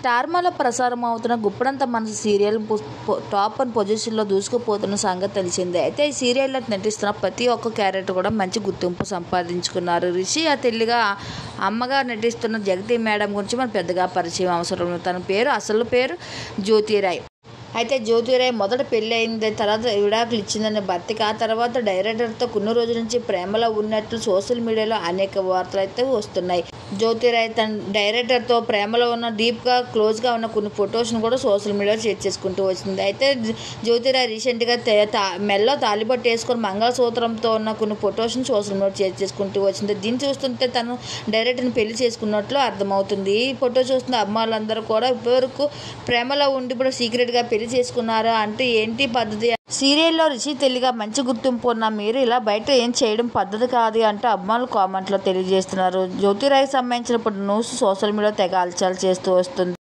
స్టార్మాలో ప్రసారం అవుతున్న గుప్పడంత మనసు సీరియల్ టాప్ 1 పొజిషన్లో దూసుకుపోతున్న సంగతి తెలిసిందే. అయితే ఈ సీరియల్లో నటిస్తున్న ప్రతి ఒక్క క్యారెక్టర్ కూడా మంచి గుర్తింపు సంపాదించుకున్నారు. రిషి తల్లిగా అమ్మగా నటిస్తున్న జగతి మేడం గురించి మనకు పెద్దగా పరిచయం అవసరం. తన అసలు పేరు జ్యోతిరాయ్. అయితే జ్యోతిరాయ్ మొదట పెళ్ళి అయింది, తర్వాత విడాకులు ఇచ్చిందని భర్తకి. ఆ తర్వాత డైరెక్టర్తో కొన్ని రోజుల నుంచి ప్రేమలో ఉన్నట్లు సోషల్ మీడియాలో అనేక వార్తలు అయితే వస్తున్నాయి. జ్యోతిరాయ్ తన డైరెక్టర్తో ప్రేమలో ఉన్న డీప్గా క్లోజ్గా ఉన్న కొన్ని ఫొటోస్ను కూడా సోషల్ మీడియాలో షేర్ చేసుకుంటూ వచ్చింది. అయితే జ్యోతిరాయ్ రీసెంట్గా మెల్లో తాలిబొట్టు వేసుకొని మంగళసూత్రంతో ఉన్న కొన్ని ఫొటోస్ను సోషల్ మీడియా షేర్ చేసుకుంటూ వచ్చింది. దీన్ని చూస్తుంటే తను డైరెక్టర్ని పెళ్లి చేసుకున్నట్లు అర్థమవుతుంది. ఈ ఫోటో చూస్తున్న అమ్మాయిలందరూ కూడా ఇప్పటివరకు ప్రేమలో ఉండి ఇప్పుడు సీక్రెట్గా పెళ్లి చేసుకున్నారా అంటే ఏంటి పద్ధతి? సీరియల్లో రిషి తల్లిగా మంచి గుర్తింపు ఉన్న మీరు ఇలా బయట ఏం చేయడం పద్ధతి కాదు అంటూ అభిమానులు కామెంట్లో తెలియజేస్తున్నారు. జ్యోతిరాయ్కి సంబంధించిన న్యూస్ సోషల్ మీడియాలో తెగ అలచల్ చేస్తూ వస్తుంది.